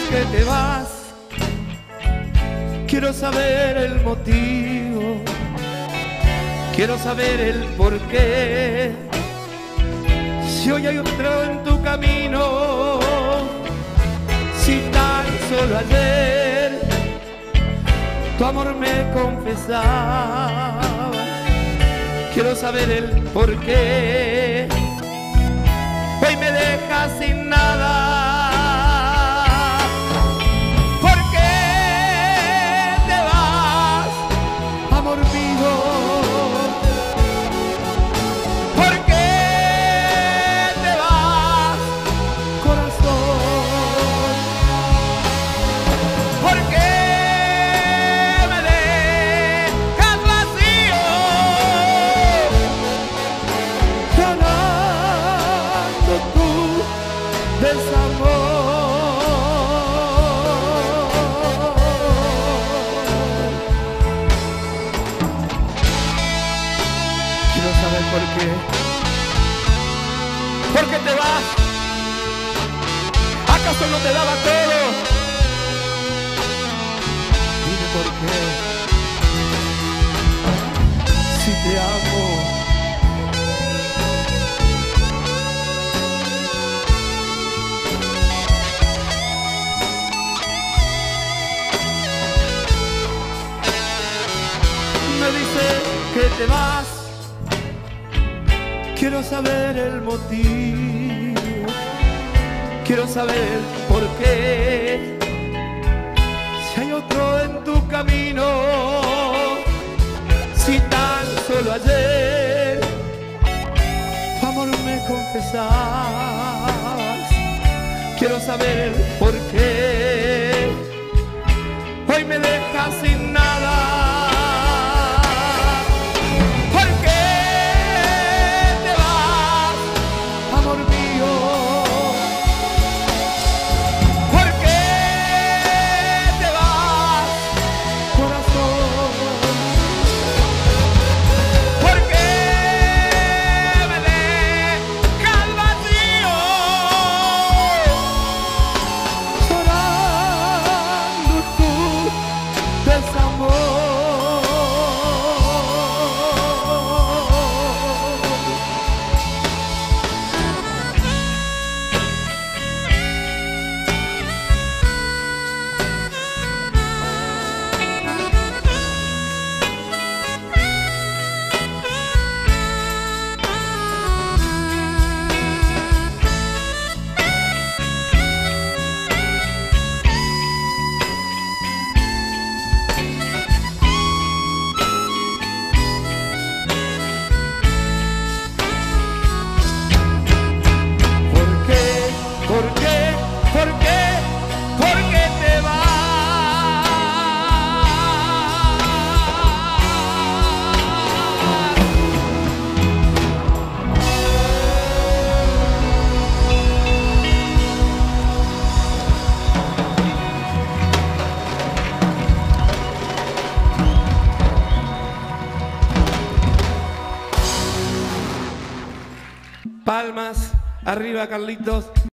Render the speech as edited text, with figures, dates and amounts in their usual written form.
que te vas, quiero saber el motivo, quiero saber el porqué. Si hoy hay otro en tu camino, si tan solo ayer tu amor me confesaba, quiero saber el porqué. Hoy me dejas sin nada. ¿Por qué te vas, amor mío? ¿Por qué te vas, corazón? ¿Por qué me dejas vacío, llorando tu desamor? Quiero saber por qué. ¿Por qué te vas? ¿Acaso no te daba todo? Dime por qué. Si te amo. Me dice que te vas, quiero saber el motivo, quiero saber el porqué. Si hay otro en tu camino, si tan solo ayer tu amor me confesabas, quiero saber el porqué. Hoy me dejas sin nada. Palmas, arriba Carlitos.